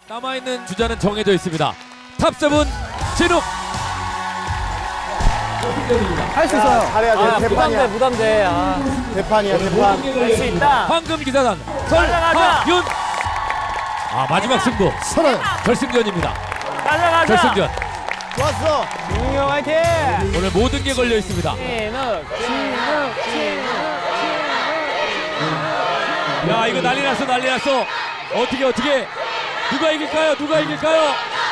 남아있는 주자는 정해져 있습니다. 탑7 진욱. 할 수 있어요. 잘해야 돼. 대판이야. 무담대. 대판이야, 대판. 할 수 있다. 황금 기사단 설하윤. 마지막 승부. 결승전입니다. 날라가자. 결승전. 좋았어. 진웅 형 화이팅. 오늘 모든 게 걸려 있습니다. 야, 이거 난리 났어, 난리 났어. 어떻게 누가 이길까요?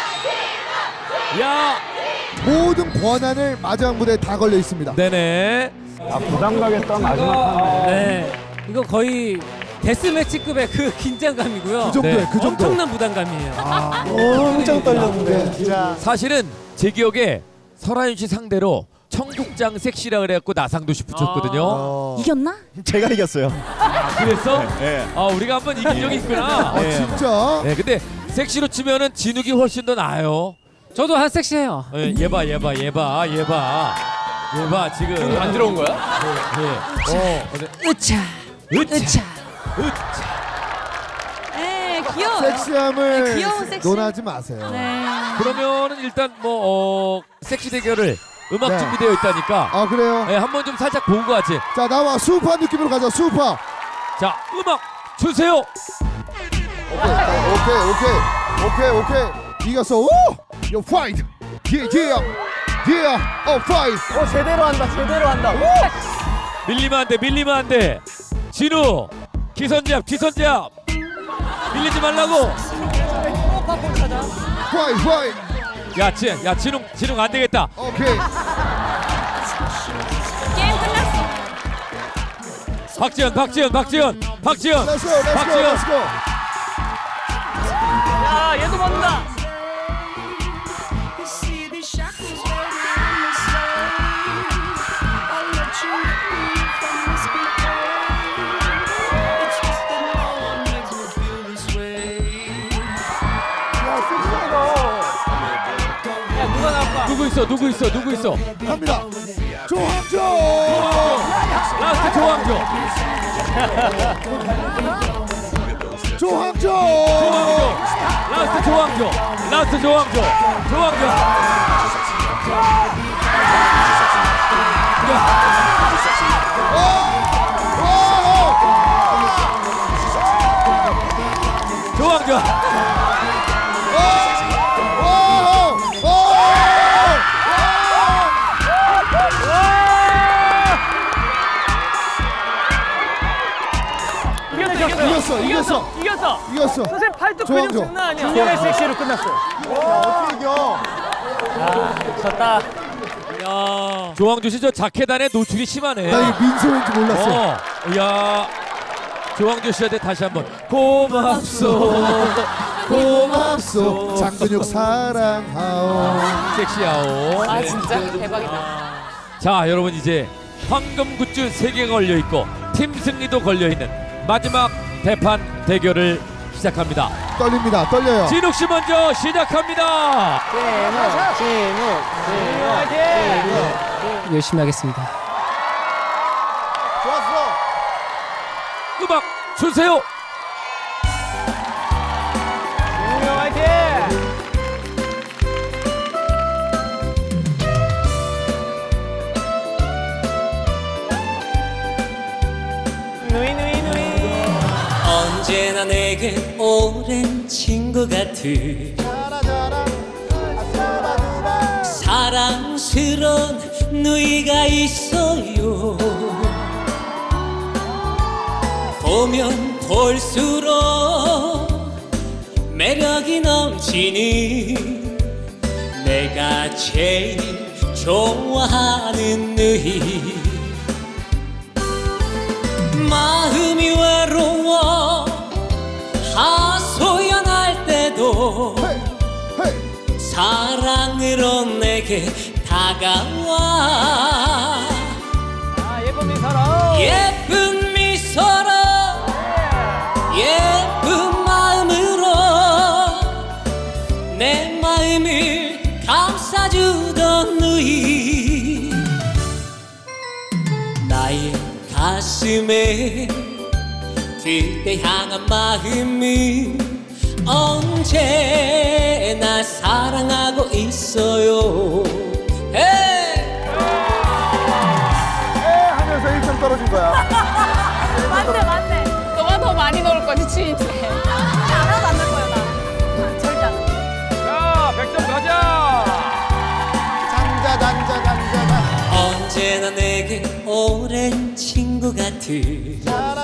야, 모든 권한을 마지막 무대에 다 걸려 있습니다. 네네. 부담 가겠다 마지막 판에. 네, 이거 거의 데스매치급의 그 긴장감이고요. 그 정도에 네. 그 정도. 엄청난 부담감이에요. 엄청 떨렸는데. 진짜. 사실은 제 기억에 설하윤 씨 상대로 청국장 섹시라 그래갖고 나상도 씨 붙였거든요. 이겼나? 제가 이겼어요. 그랬어? 네. 우리가 한번 이긴 적이 있구나. 진짜? 네, 근데 섹시로 치면은 진욱이 훨씬 더 나아요. 저도 한 섹시해요. 얘 봐 지금 안 들어온 거야? 으차. 에 귀여워. 섹시함을 네, 귀여운 섹시. 논하지 마세요. 네. 그러면은 일단 섹시 대결을 음악 네. 준비되어 있다니까. 그래요? 네, 한번 좀 살짝 보고 가지. 자, 나와 수우파 느낌으로 가자. 수우파. 자, 음악 주세요. 오케이. 이겼어. 오! 요 파이트. 파이트. 제대로 한다. 밀리면 안 돼. 진우 기선제압. 밀리지 말라고. 파이트. 야, 진웅 안 되겠다. 오케이. 게임 끝났어. 박지현. Let's go. 야 얘도 맞는다. 누구 있어? 갑니다. 조항조. 라스트 조항조. 라스트 조항조. 조항조. 이겼어. 선생님 팔뚝 근육 조항조. 장난 아니야. 중년의 섹시로 끝났어요. 어떻게 이겨? 졌다. 야, 조항조 씨 저 자켓 안에 노출이 심하네. 나 이게 민소인지 몰랐어. 야, 조항조 씨한테 다시 한번 고맙소. 장근육 사랑하오. 섹시하오. 진짜 대박이다. 자, 여러분 이제 황금 굿즈 3개가 걸려 있고 팀 승리도 걸려 있는 마지막 대판 대결을 시작합니다. 떨려요. 진욱 씨 먼저 시작합니다. 화이팅. 열심히 하겠습니다. 좋았어. 음악 주세요. 진웅 형 화이팅. 누이. 언제나 내겐 오랜 친구 같은 사랑스러운 누이가 있어요. 보면 볼수록 매력이 넘치는 내가 제일 좋아하는 누이. 마음이 외로워 하소연할 때도 사랑으로 내게 다가와. 예쁜 미소로. 예쁜 미소로 예쁜 마음으로 내 마음을 감싸주던 누이. 나의 가슴에 그대 향한 마음은 언제나 사랑하고 있어요. 하면서 1점 떨어진 거야. 맞네. 너가 더 많이 넣을 거지, 진짜. 하나도 안 넣을 거야, 나. 절대 안 넣을 거야. 자, 100점 가자. 단자. 언제나 내게 오랜 친구 같은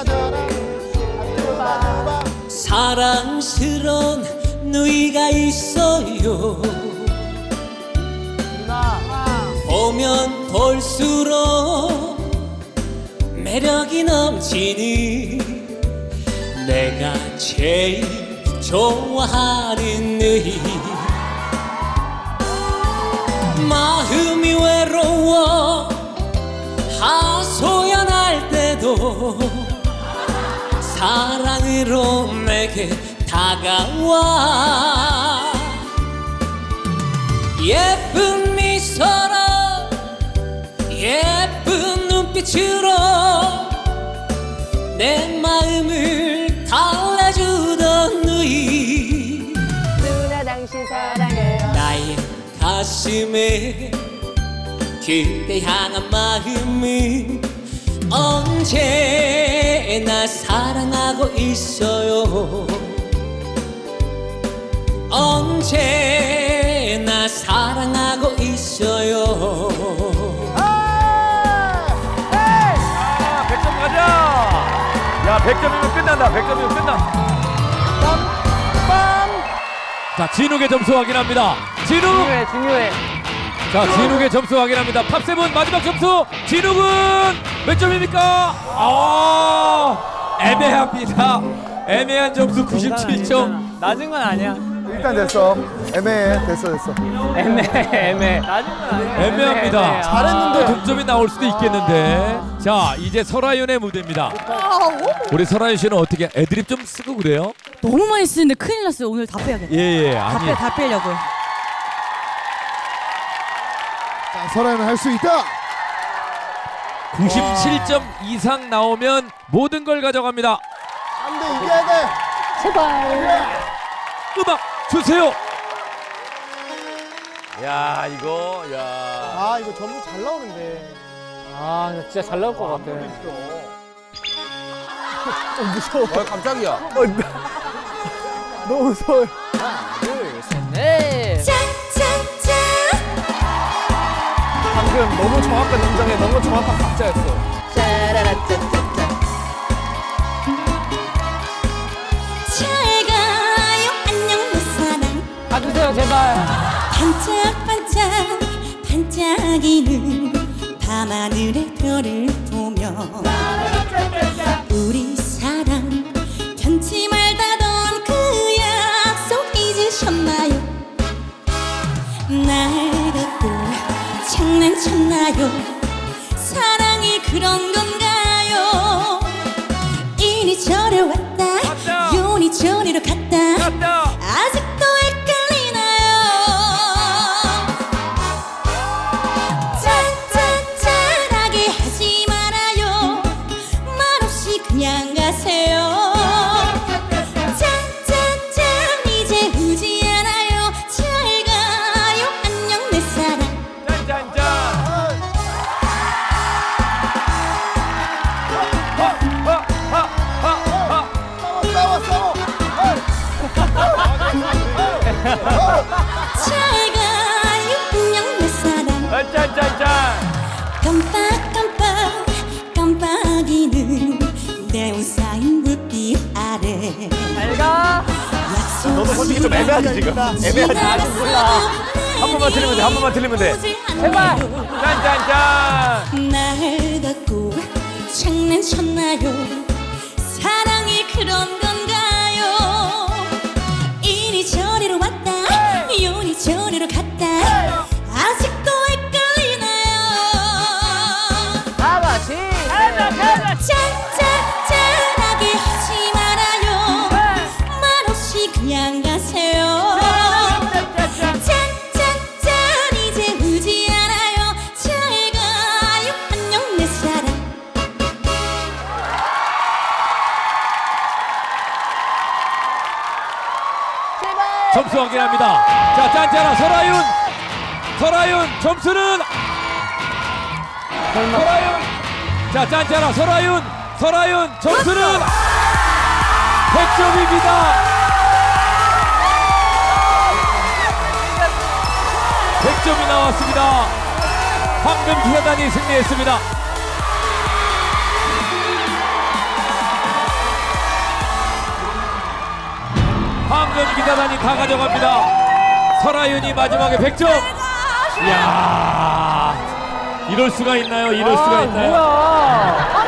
사랑스러운 누이가 있어요. 보면 볼수록 매력이 넘치니 내가 제일 좋아하는 누이. 마음이 외로워 하소연할 때도 사랑으로 내게 다가와. 예쁜 미소로 예쁜 눈빛으로 내 마음을 달래주던 누이. 누나 당신 사랑해요. 나의 가슴에 그대 향한 마음은 언제나 사랑하고 있어요. 언제나 사랑하고 있어요. 100점 가자. 야, 100점이면 끝난다. 100점이면 끝나. 자, 진욱의 점수 확인합니다. 진욱. 중요해. 자, 진욱의 점수 확인합니다. 탑7 마지막 점수. 진욱은 몇 점입니까? 애매합니다. 애매한 점수 97점. 낮은 건 아니야. 일단 됐어. 애매해. 됐어. 애매. 낮은 건 아니야. 애매합니다. 잘했는데. 동점이 나올 수도 있겠는데. 자, 이제 설아윤의 무대입니다. 우리 설아윤 씨는 어떻게 애드립 좀 쓰고 그래요? 너무 많이 쓰는데 큰일 났어요. 오늘 다 빼야겠다. 예, 아니. 다 빼려고요. 자, 설아는 할 수 있다. 97점 이상 나오면 모든 걸 가져갑니다. 안 돼, 이겨야 돼. 음악 주세요. 야, 이거 야. 아, 이거 점수 잘 나오는데. 아, 나 진짜 잘 나올 것 같아. 무서워. 깜짝이야. 너무 무서워. 네. 짠짠짠. 방금 너무 정확한 음정에 너무 정확한 박자였어. 잘 가요. 안녕 내 사랑. 가주세요, 제발. 반짝반짝 반짝이는 밤하늘의 별을 보며 우리 사랑 변치 말다던 그 약속 잊으셨나요? 날 갖고 장난쳤나요? 사랑이 그런 건가요? 이리저리 왔다 요리조리로 갔다 아직도 헷갈리나요? 짠짠짠하게 하지 말아요. 말없이 그냥 가세요. 짠짠짠 이제 울지 않아요. 잘 가요. 안녕 내 사랑. 짠짠짠. 싸워. 잘 가요. 안녕 내 사랑. 짠짠짠. 깜빡이는 네온 사인 불빛 아래 잘 가. 너도 솔직히 좀 애매하지 지금. 애매하지. 한 번만 틀리면 돼. 한 번만 틀리면 돼. 제발. 짠짠짠. 날 갖고 장난쳤나요? 사랑이 그런 건가요? 이리저리로 왔다 요리조리로 갔다 아직도 헷갈리나요? 다 같이. 짠짠짠하게 하지 말아요. 말없이 그냥 가세요. 짠짠짠 이제 울지 않아요. 잘 가요. 안녕 내 사랑. 점수 확인합니다. 자, 짠짜라 설아윤 점수는 설아윤. 자, 짠짜라 설아윤 점수는 100점입니다. 100점이 나왔습니다. 황금 기사단이 승리했습니다. 황금 기사단이 다 가져갑니다. 설아윤이 마지막에 100점. 이야, 이럴 수가 있나요? 뭐야.